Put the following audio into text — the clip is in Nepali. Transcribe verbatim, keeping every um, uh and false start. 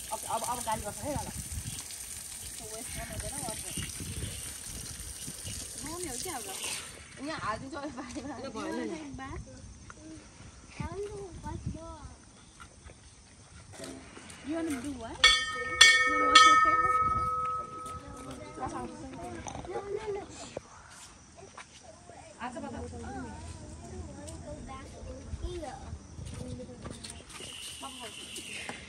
अब अब अब गाली गर्छ है ल यहाँ हालिदिन्छ You want to do what? You want to wash your face? No, no, no. Acha bata. I want to go back in here.